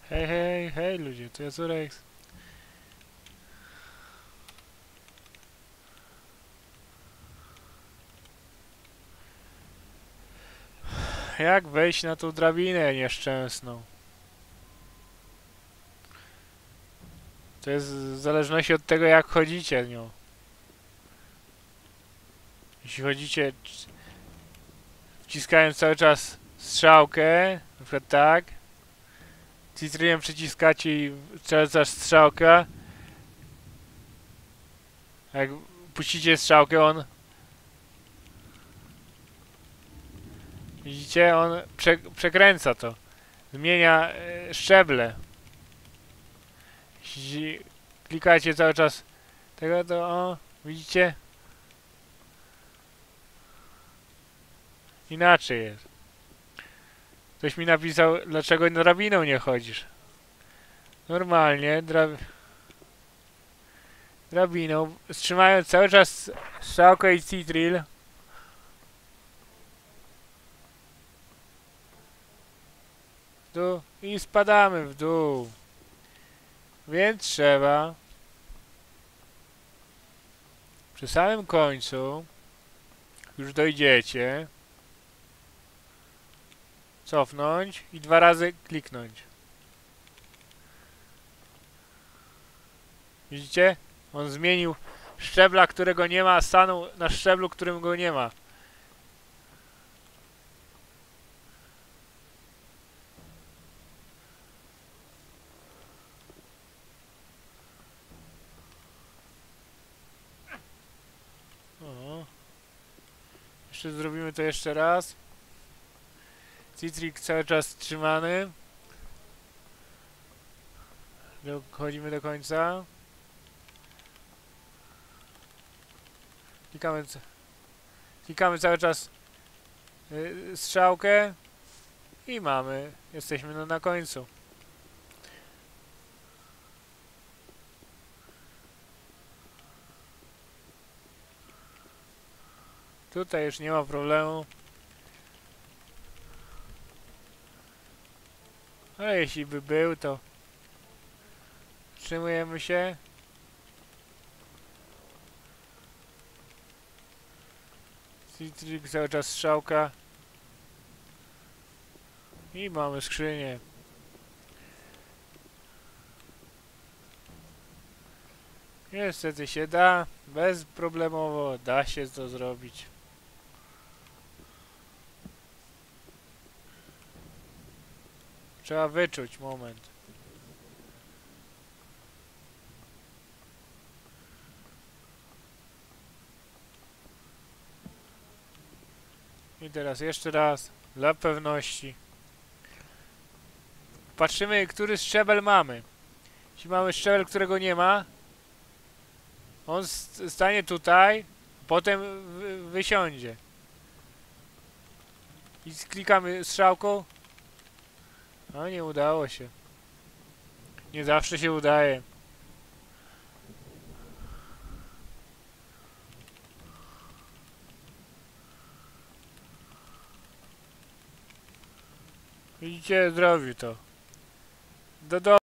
Hej, hej, hej ludzie, to jest Urex. Jak wejść na tą drabinę nieszczęsną? To jest w zależności od tego, jak chodzicie nią. Jeśli chodzicie wciskając cały czas strzałkę, na przykład tak, cytrynem przyciskacie i cały czas strzałka, jak puścicie strzałkę, on, widzicie, on przekręca to, zmienia szczeble. Jeśli klikacie cały czas tego, to o, widzicie, inaczej jest. Ktoś mi napisał, dlaczego drabiną nie chodzisz. Normalnie, drabiną, trzymając cały czas strzałkę i Citril. Tu i spadamy w dół. Więc trzeba przy samym końcu, już dojdziecie, cofnąć i 2 razy kliknąć. Widzicie? On zmienił szczebla, którego nie ma, stanął na szczeblu, którym go nie ma. O. Jeszcze zrobimy to jeszcze raz. Citrik cały czas trzymany. Dochodzimy do końca. Klikamy cały czas strzałkę i mamy. Jesteśmy na końcu. Tutaj już nie ma problemu. Ale jeśli by był, to wstrzymujemy się. Citrik cały czas strzałka. I mamy skrzynię. Niestety się da. Bezproblemowo da się to zrobić. Trzeba wyczuć moment. I teraz jeszcze raz, dla pewności. Patrzymy, który szczebel mamy. Jeśli mamy szczebel, którego nie ma, on stanie tutaj, potem wysiądzie. I klikamy strzałką. No nie udało się. Nie zawsze się udaje. Widzicie, zrobił to. Do